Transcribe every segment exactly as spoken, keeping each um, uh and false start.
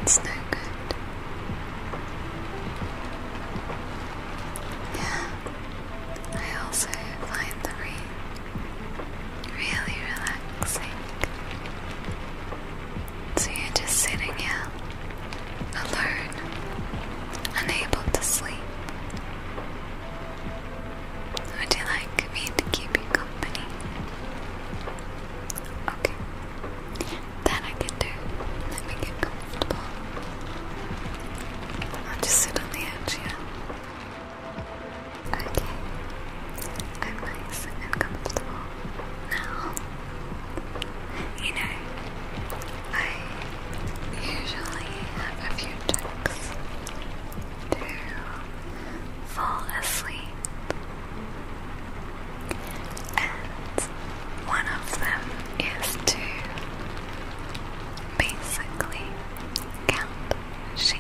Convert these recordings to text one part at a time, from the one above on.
That's no good. Yeah, I also find the rain really relaxing. So you're just sitting here, alone, unable to sleep. Would you like me to keep you company? Okay, that I can do. Let me get comfortable. I'll just sit on the edge here. Okay, I'm nice and comfortable now. You know, I usually have a few tricks to fall asleep, and one of them is to basically count sheep.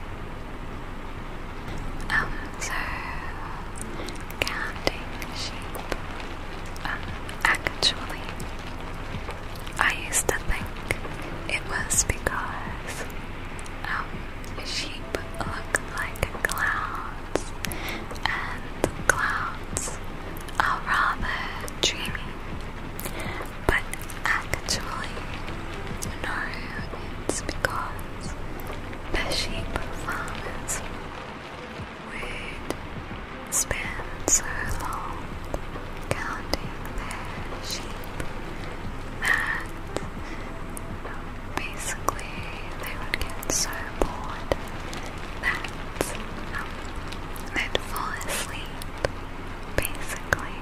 Um, so counting sheep, um, actually, I used to think it was because, um, sheep look like clouds, and clouds are rather dreamy, but actually, no, it's because the sheep farmers would spend so long counting their sheep that basically they would get so bored that um, they'd fall asleep, basically.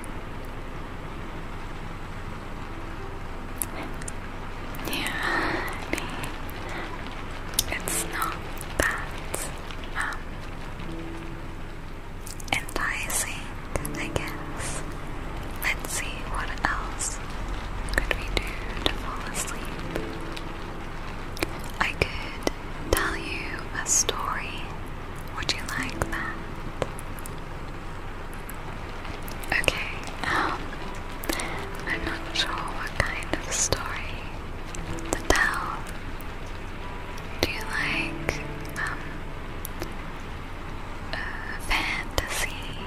Yeah, I mean, it's not that um, enticing, I guess. Let's see, what else could we do to fall asleep? I could tell you a story. Would you like that? Okay, um, I'm not sure what kind of story to tell. Do you like, um, uh, fantasy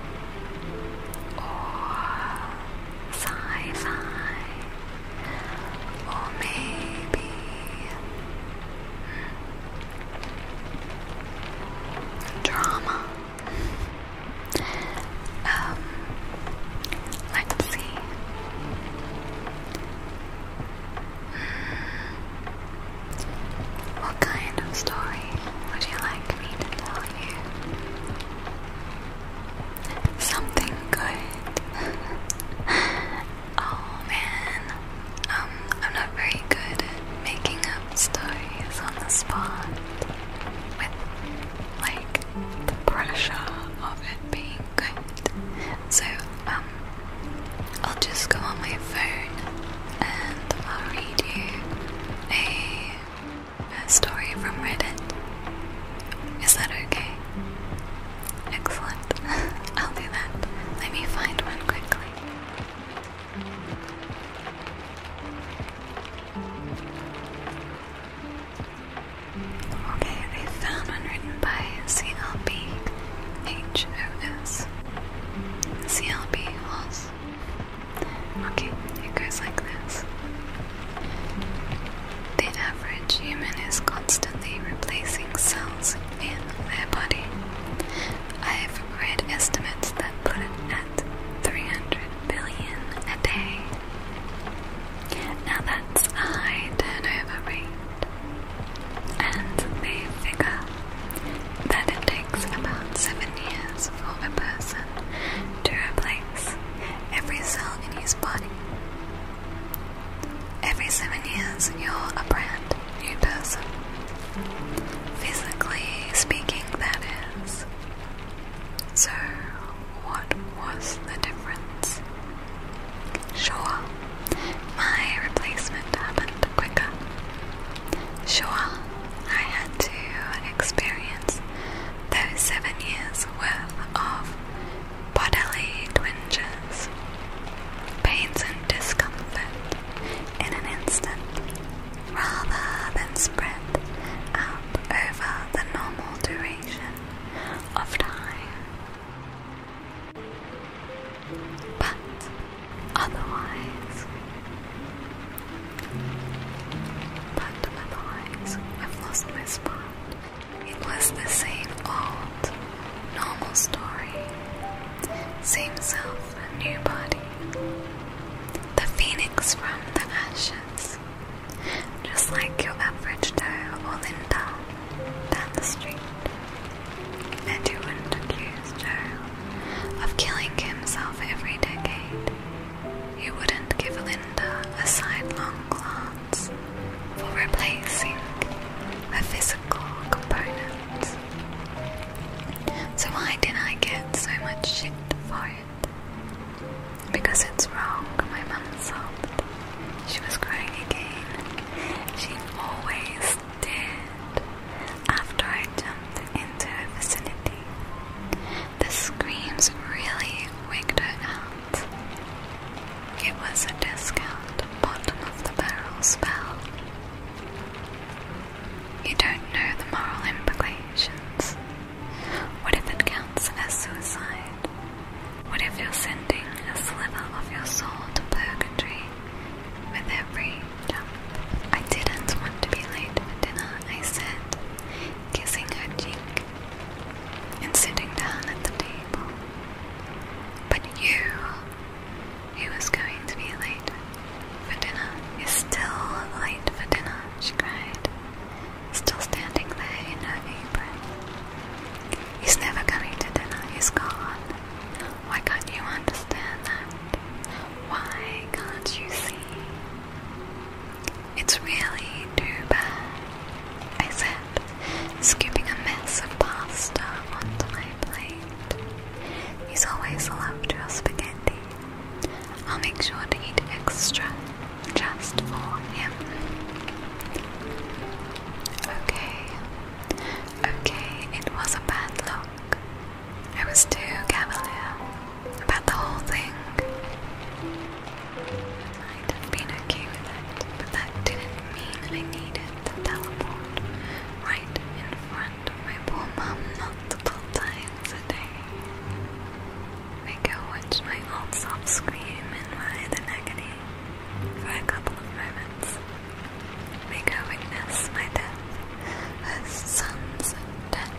or sci-fi, or maybe drama? Um, let's see. What kind of story would you like me to tell you? Something good. Oh man, um, I'm not very good at making up stories on the spot with, like, the pressure of it being good. So, um, I'll just go on my phone and I'll read you a, a story from Reddit. Is that okay? Excellent. I'll do that. Let me find one quickly. Okay, I found one written by C L B H O S. C L B Hoss. Okay, it goes like this. The average human is constantly replacing cells in their body. I've read estimates that put it at three hundred billion a day. Now that's a high turnover rate, and they figure that it takes about seven years for a person to replace every cell in his body. Every seven years, you're a brand new person. Physically speaking, that is. just like your average Joe or Linda down the street. And you wouldn't accuse Joe of killing himself every decade. You wouldn't give Linda a sidelong glance for replacing her physical components. So why did I get so much shit for it? Because it's wrong, my mum sobbed. She was crying again. She always did. After I jumped into her vicinity, the screams really wigged her out. It was a discount, bottom of the barrel spell. You don't know the moral implications. What if it counts as suicide? What if you're sending a sliver of your soul to purgatory with every jump? I didn't want to be late for dinner, I said, kissing her cheek and sitting down at the table. But you, who was going to be late for dinner, is still late for dinner, she cried, still standing there in her apron. He's never coming to dinner, he's gone. Why can't you understand that? Why can't you see? It's really too bad, I said, scooping a mess of pasta onto my plate. He's always loved your spaghetti. I'll make sure to eat extra just for him. Okay, okay, it was a bad look. I was too cavalier about the whole thing. I might have been okay with it, but that didn't mean I needed to teleport right in front of my poor mum multiple times a day. Make her watch my old self scream and ride an agony for a couple of moments. Make her witness my death, her son's death,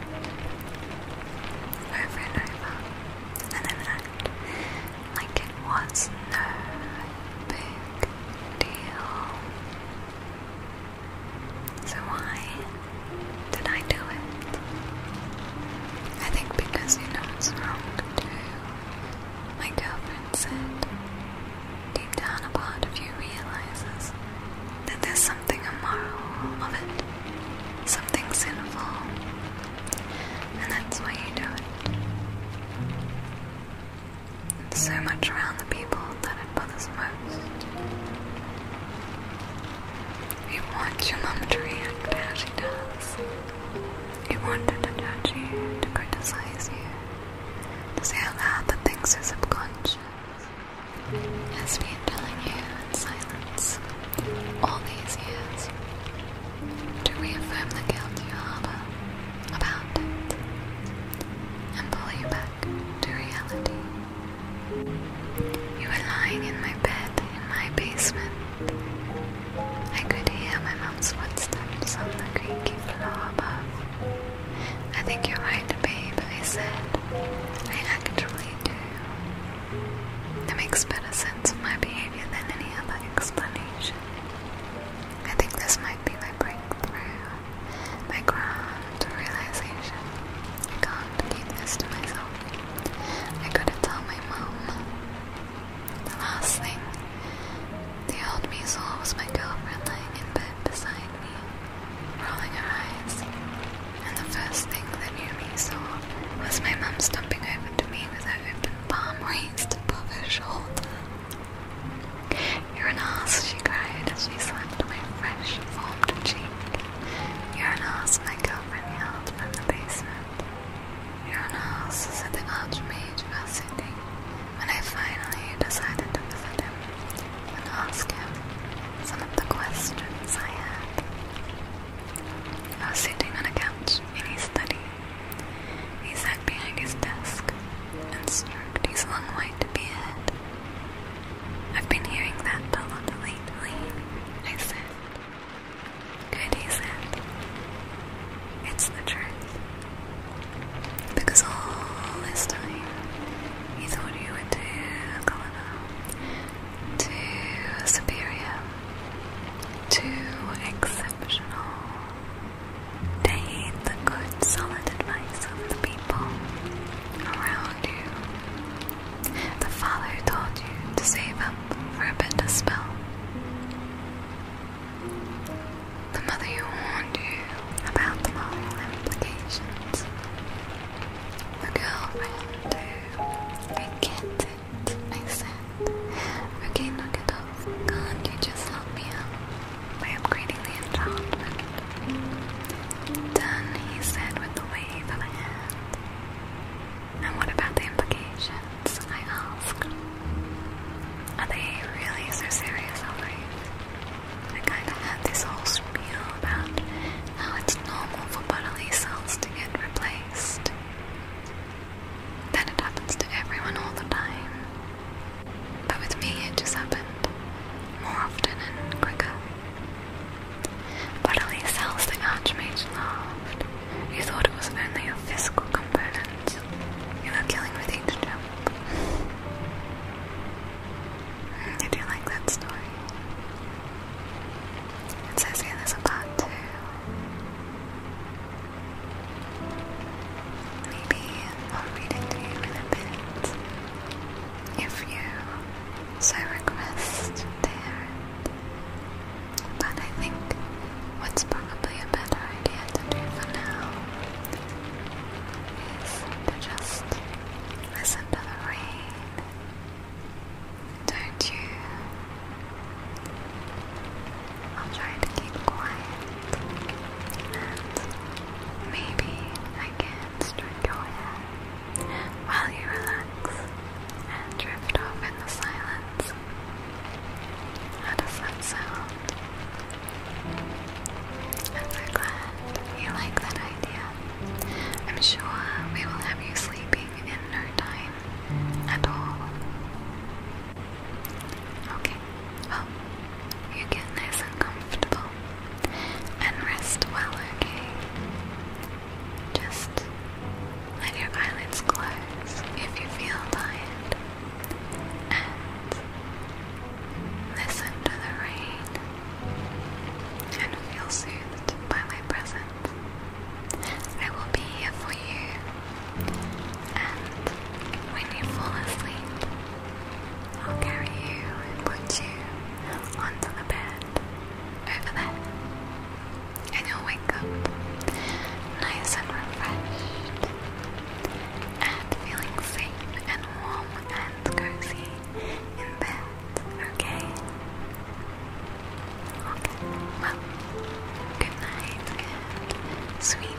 over and over, and then act like it was no big deal. So why did I do it? I think because you know it's wrong to do. My girlfriend said, deep down a part of you realizes that there's something immoral of it, something sinful, and that's why you do it. It's so much around the people that it bothers most. You want your mum to react how she does. You want her to judge you, to criticize you, to say out loud the things are subconscious. Has been telling you in silence all these years, to reaffirm the guilt you harbor about it, and pull you back to reality. You were lying in my bed in my basement. I could hear my mom's footsteps on the creaky floor above. I think you're right, babe, I said. I actually do. That makes better sense of my behavior than any other explanation. I think this might be my breakthrough, my mother you warned you about the moral implications. The girlfriend who, I get it, I said. Okay, knock it off. Can't you just help me out by upgrading the enchantment? Done, he said with a wave of a hand. And what about the implications? I asked. Are they really so serious, alright? I kinda had this whole spiel about how it's normal for bodily cells to get replaced. That it happens to everyone all the time. But with me it just happened more often and quicker. Bodily cells the Archmage laughed. You thought it was only a physical component. You were killing with each jump. Did you like that story? It says here there's a part two. Maybe I'll read it to you in a bit. If you so request to hear it. But I think what's probably a better idea to do for now is to just listen to the rain. Don't you? I'll try to keep quiet, and maybe I can stroke your hair while you relax and drift off in the silence. How does that sound? I'm so glad you like that idea. I'm sure we will have you sleeping in no time at all. Okay, well, you get nice and comfortable and rest well, okay? Just let your eyelids close if you feel tired and listen to the rain and feel soothed by my presence. I will be here for you, and when you fall asleep, I'll carry you and put you onto the bed over there, and you'll wake up nice and refreshed and feeling safe and warm and cozy in bed, okay? Okay, well, good night and sweet